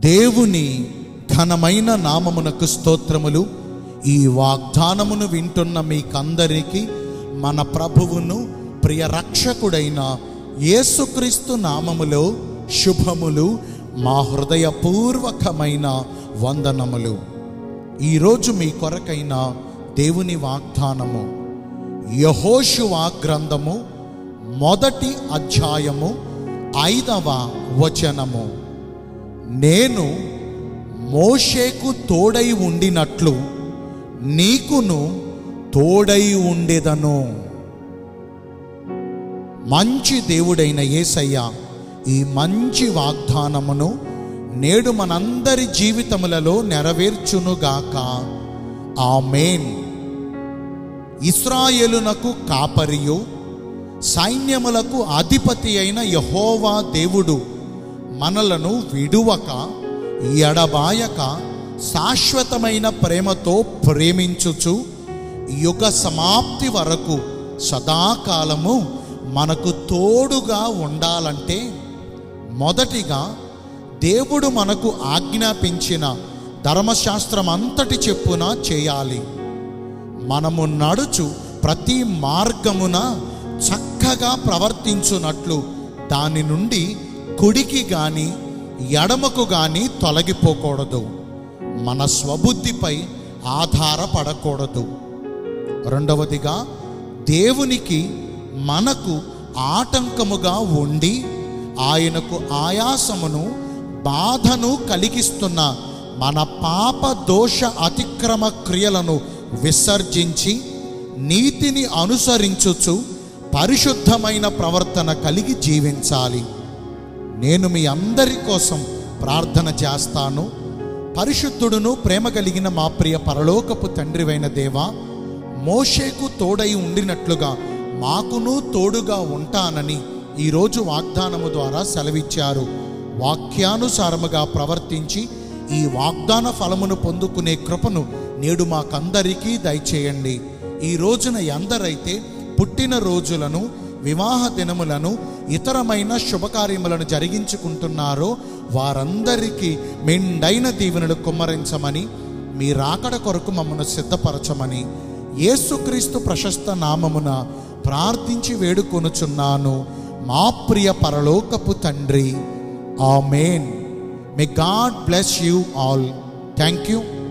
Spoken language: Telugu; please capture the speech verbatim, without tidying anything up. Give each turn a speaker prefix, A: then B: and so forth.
A: దేవుని ఘనమైన నామమునకు స్తోత్రములు. ఈ వాగ్దానమును వింటున్న మీకందరికీ మన ప్రభువును ప్రియ రక్షకుడైన యేసుక్రీస్తు నామములో శుభములు, మా హృదయపూర్వకమైన వందనములు. ఈరోజు మీ కొరకైన దేవుని వాగ్దానము యెహోషువ గ్రంథము మొదటి అధ్యాయము ఐదవ వచనము. నేను మోషేకు తోడై ఉండినట్లు నీకును తోడై ఉండెదను. మంచి దేవుడైన యేసయ్య ఈ మంచి వాగ్దానమును నేడు మనందరి జీవితములలో నెరవేర్చునుగాక. ఆమేన్. ఇశ్రాయేలునకు కాపరియు సైన్యములకు అధిపతి అయిన యెహోవా దేవుడు మనలను విడువక ఎడబాయక శాశ్వతమైన ప్రేమతో ప్రేమించుచు యుగ సమాప్తి వరకు సదాకాలము మనకు తోడుగా ఉండాలంటే మొదటిగా దేవుడు మనకు ఆజ్ఞాపించిన ధర్మశాస్త్రం అంతటి చెప్పున చేయాలి. మనము నడుచు ప్రతి మార్గమున చక్కగా ప్రవర్తించున్నట్లు దాని నుండి కుడికి గాని ఎడమకు గాని తొలగిపోకూడదు. మన స్వబుద్ధిపై ఆధారపడకూడదు. రెండవదిగా దేవునికి మనకు ఆటంకముగా ఉండి ఆయనకు ఆయాసమును బాధను కలిగిస్తున్న మన పాప దోష అతిక్రమ క్రియలను విసర్జించి నీతిని అనుసరించుచు పరిశుద్ధమైన ప్రవర్తన కలిగి జీవించాలి. నేను మీ అందరి కోసం ప్రార్థన చేస్తాను. పరిశుద్ధుడును ప్రేమ కలిగిన మా ప్రియ పరలోకపు తండ్రివైన దేవా, మోషేకు తోడై ఉండినట్లుగా మాకును తోడుగా ఉంటానని ఈరోజు వాగ్దానము ద్వారా సెలవిచ్చారు. వాక్యానుసారముగా ప్రవర్తించి ఈ వాగ్దాన ఫలమును పొందుకునే కృపను నేడు మాకందరికీ దయచేయండి. ఈ రోజున ఎందరైతే పుట్టిన రోజులను, వివాహ దినములను, ఇతరమైన శుభకార్యములను జరిగించుకుంటున్నారో వారందరికీ మెండైన దీవెనలు కుమ్మరించమని, మీ రాకడ కొరకు మమ్మను సిద్ధపరచమని యేసుక్రీస్తు ప్రశస్త నామమున ప్రార్థించి వేడుకొనుచున్నాను మా ప్రియ పరలోకపు తండ్రి. ఆమేన్. May God bless you all. Thank you.